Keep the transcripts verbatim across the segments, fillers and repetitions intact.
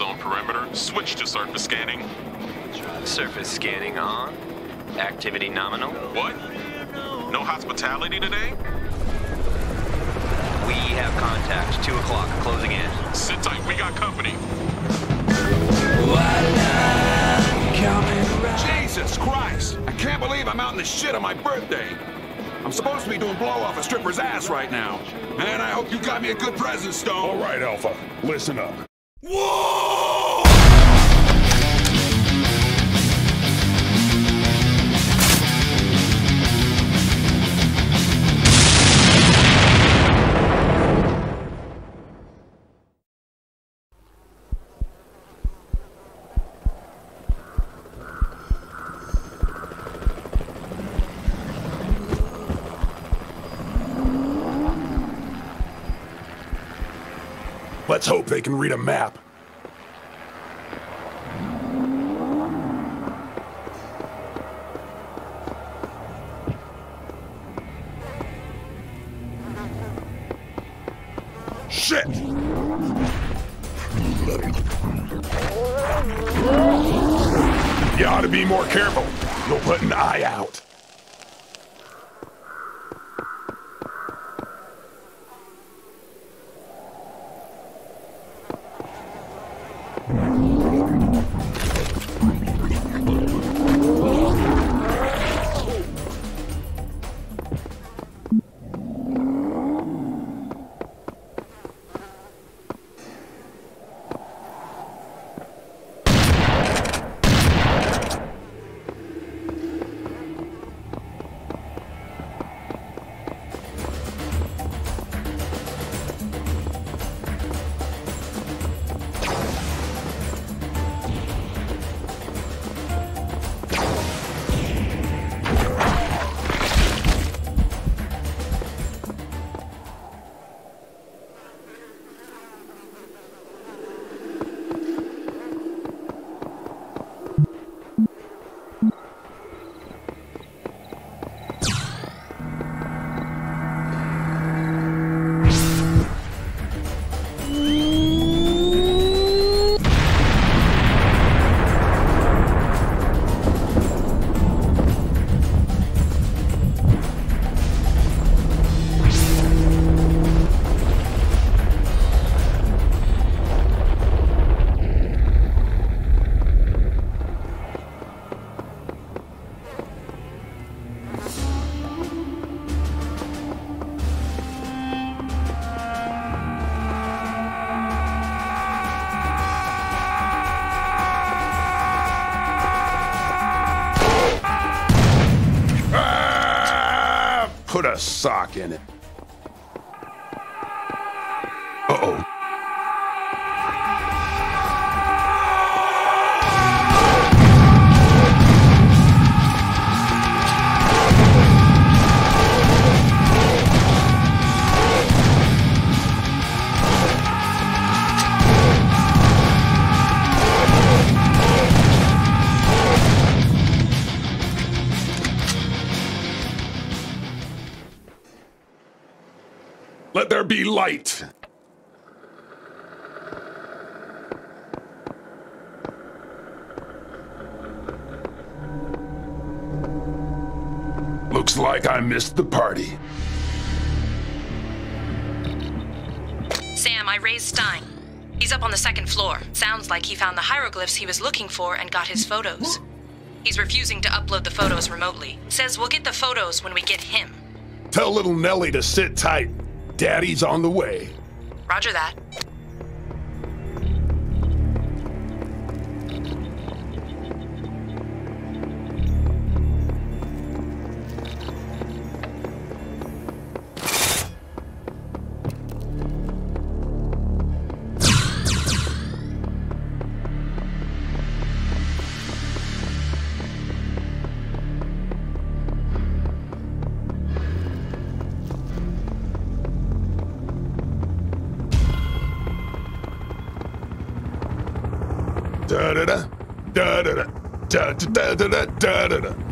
zone perimeter. Switch to surface scanning. Surface scanning on. Activity nominal. What? No hospitality today? We have contact. Two o'clock. Closing in. Sit tight, we got company. Jesus Christ! I can't believe I'm out in the shit on my birthday. I'm supposed to be doing blow off a stripper's ass right now. And I hope you got me a good present, Stone. All right, Alpha. Listen up. Whoa! Let's hope they can read a map. Shit! You ought to be more careful. You'll put an eye out. Put a sock in it. Uh-oh. Let there be light. Looks like I missed the party. Sam, I raised Stein. He's up on the second floor. Sounds like he found the hieroglyphs he was looking for and got his photos. He's refusing to upload the photos remotely. Says we'll get the photos when we get him. Tell little Nellie to sit tight. Daddy's on the way. Roger that. Da da da da da da da da da da da da.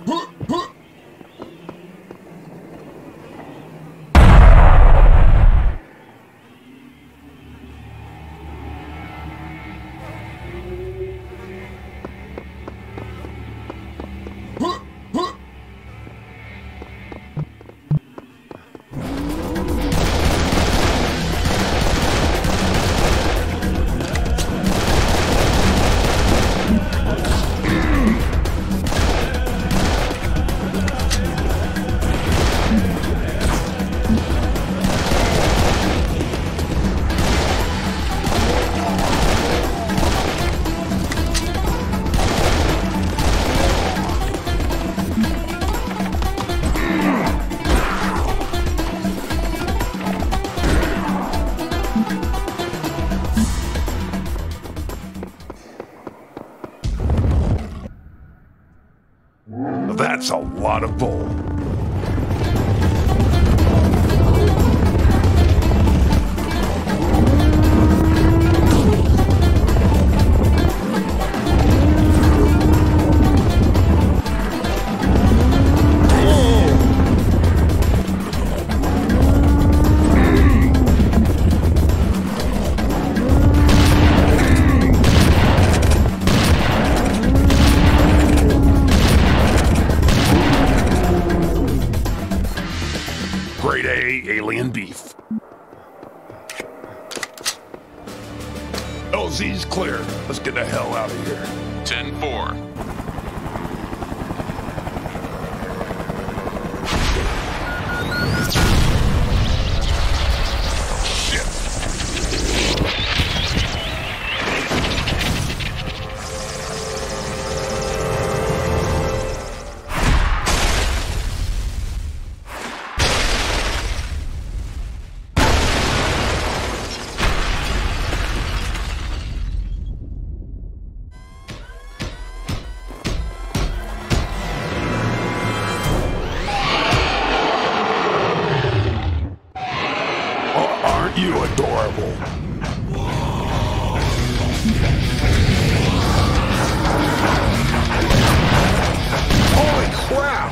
That's a lot of bull. Grade A alien beef. L Z's clear. Let's get the hell out of here. ten four. Aren't you adorable? Holy crap!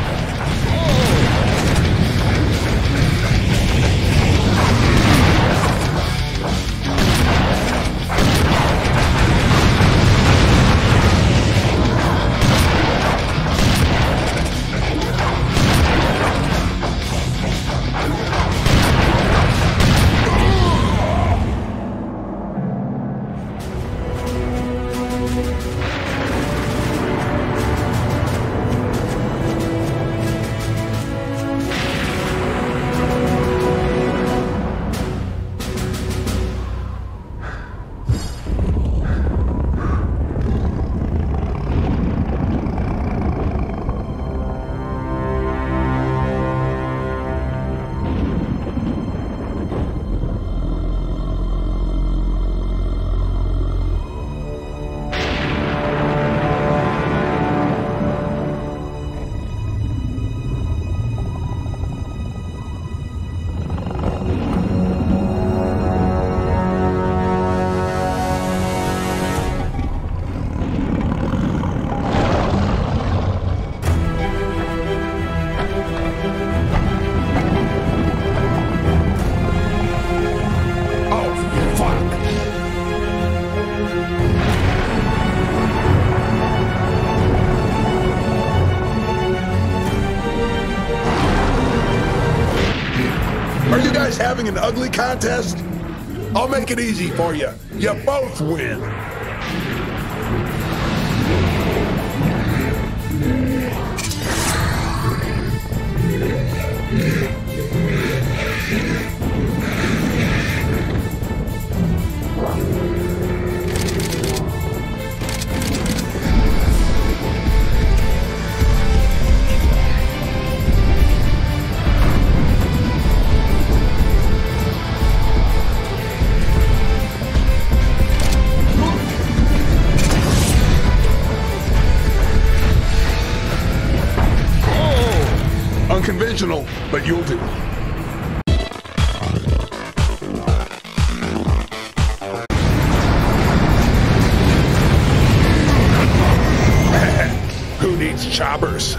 Are you guys having an ugly contest? I'll make it easy for you. You both win. Unconventional, but you'll do. Who needs choppers?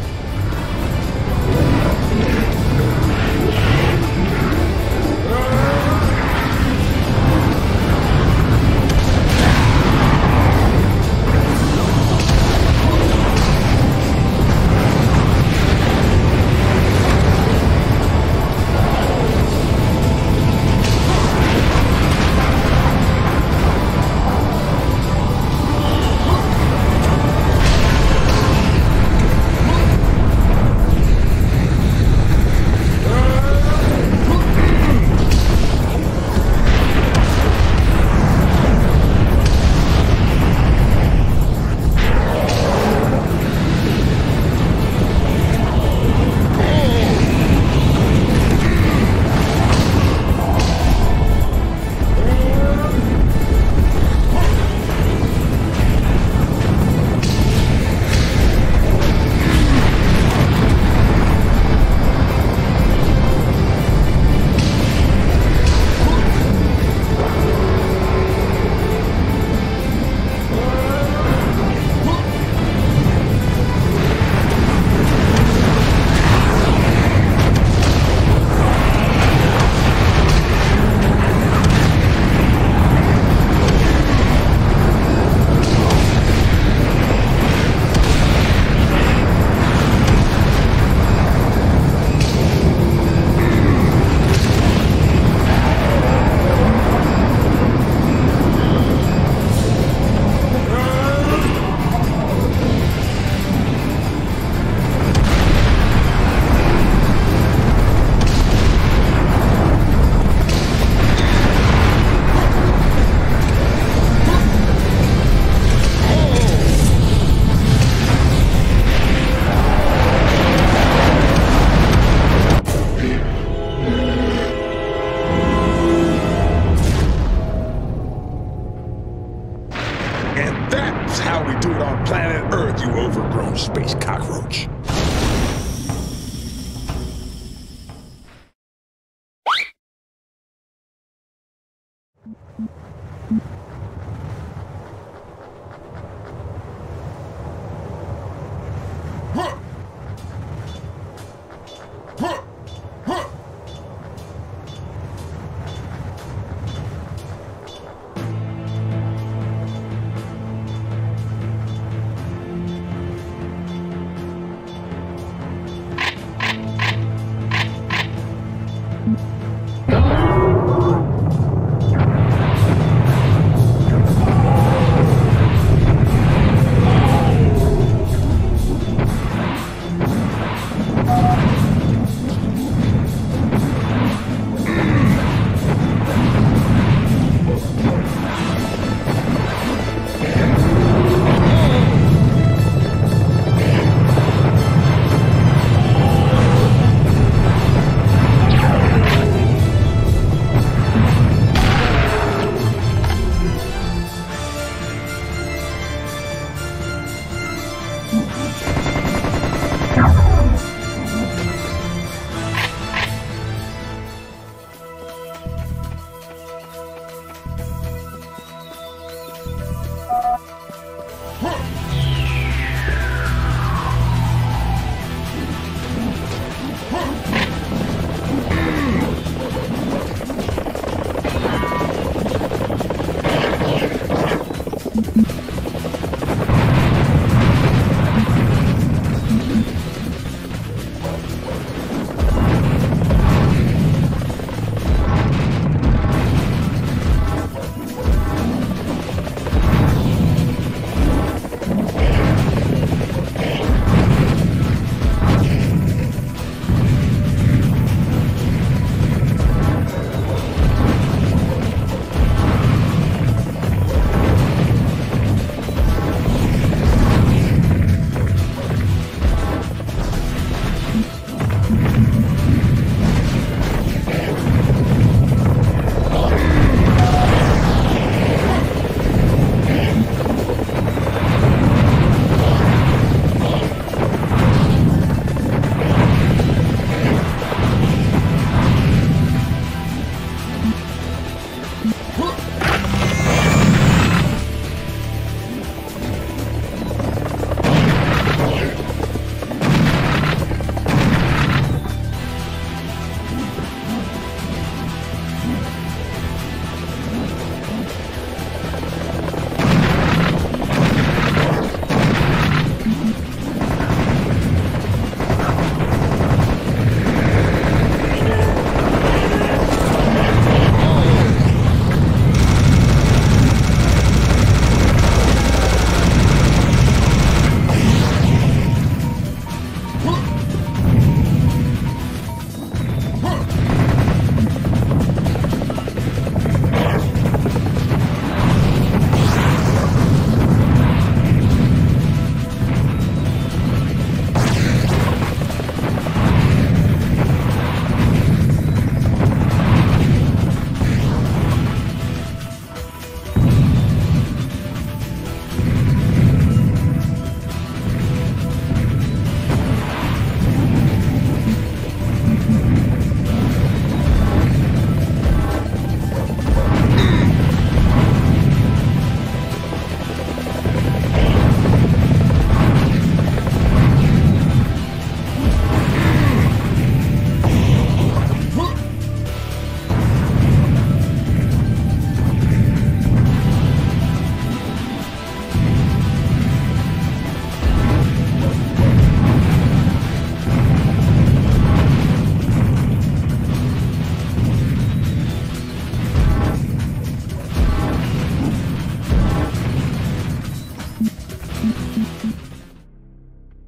Space cockroach.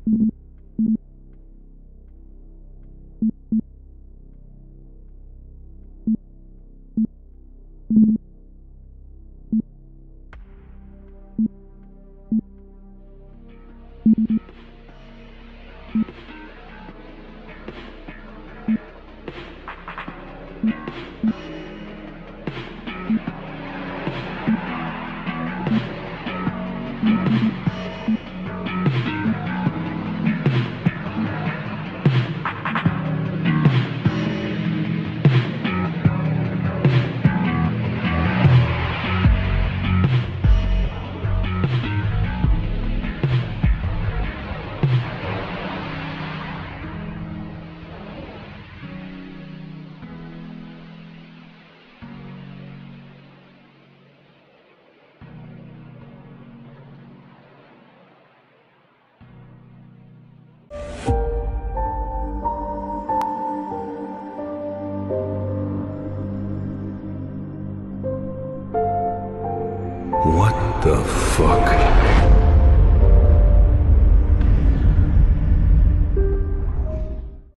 What the fuck?